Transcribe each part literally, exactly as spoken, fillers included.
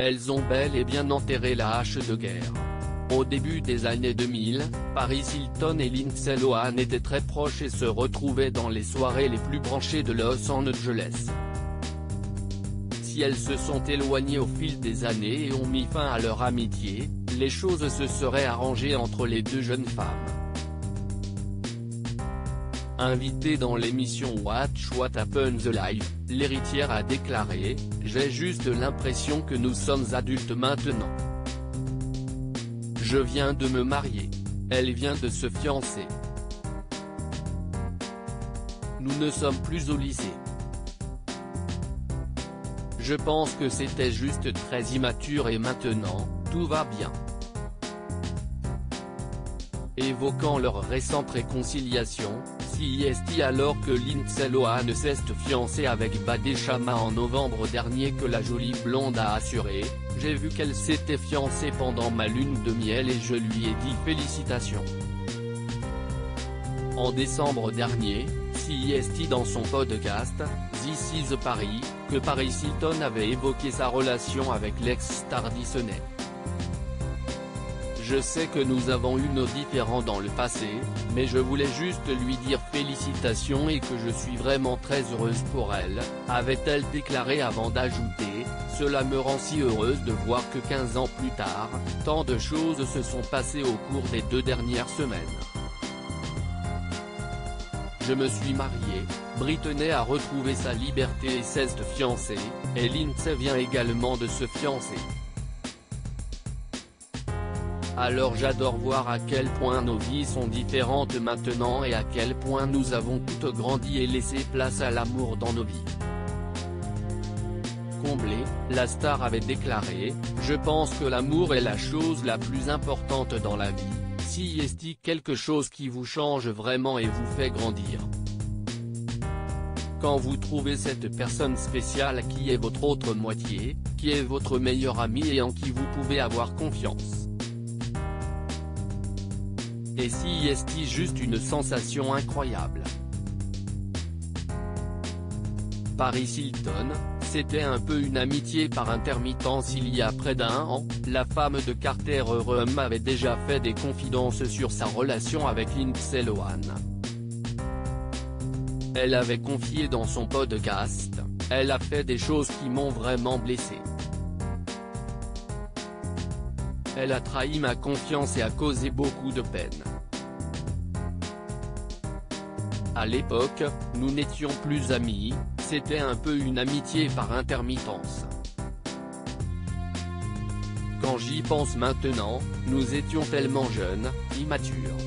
elles ont bel et bien enterré la hache de guerre. Au début des années deux mille, Paris Hilton et Lindsay Lohan étaient très proches et se retrouvaient dans les soirées les plus branchées de Los Angeles. Si elles se sont éloignées au fil des années et ont mis fin à leur amitié, les choses se seraient arrangées entre les deux jeunes femmes. Invitée dans l'émission Watch What Happens Live, l'héritière a déclaré « J'ai juste l'impression que nous sommes adultes maintenant. Je viens de me marier. Elle vient de se fiancer. Nous ne sommes plus au lycée. Je pense que c'était juste très immature et maintenant, tout va bien. » Évoquant leur récente réconciliation, C S T alors que Lindsay Lohan s'est fiancée avec Badé Chama en novembre dernier que la jolie blonde a assuré « J'ai vu qu'elle s'était fiancée pendant ma lune de miel et je lui ai dit félicitations. » En décembre dernier, C S T dans son podcast, This is Paris, que Paris Hilton avait évoqué sa relation avec l'ex-star Disney. Je sais que nous avons eu nos différends dans le passé, mais je voulais juste lui dire félicitations et que je suis vraiment très heureuse pour elle, avait-elle déclaré avant d'ajouter « Cela me rend si heureuse de voir que quinze ans plus tard, tant de choses se sont passées au cours des deux dernières semaines. Je me suis mariée, Britney a retrouvé sa liberté et s'est fiancée, et Lindsay vient également de se fiancer. Alors j'adore voir à quel point nos vies sont différentes maintenant et à quel point nous avons toutes grandi et laissé place à l'amour dans nos vies. » Comblée, la star avait déclaré « Je pense que l'amour est la chose la plus importante dans la vie, C S T quelque chose qui vous change vraiment et vous fait grandir. Quand vous trouvez cette personne spéciale qui est votre autre moitié, qui est votre meilleur ami et en qui vous pouvez avoir confiance. Et C S T juste une sensation incroyable. » Paris Hilton, c'était un peu une amitié par intermittence il y a près d'un an, la femme de Carter Ruhm avait déjà fait des confidences sur sa relation avec Lindsay Lohan. Elle avait confié dans son podcast « Elle a fait des choses qui m'ont vraiment blessée. Elle a trahi ma confiance et a causé beaucoup de peine. À l'époque, nous n'étions plus amis, c'était un peu une amitié par intermittence. Quand j'y pense maintenant, nous étions tellement jeunes, immatures.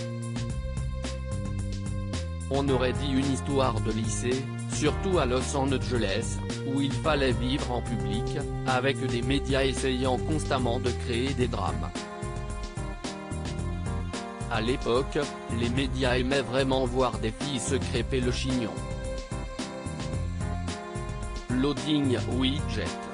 On aurait dit une histoire de lycée, surtout à Los Angeles, où il fallait vivre en public, avec des médias essayant constamment de créer des drames. À l'époque, les médias aimaient vraiment voir des filles se crêper le chignon. Loading widget.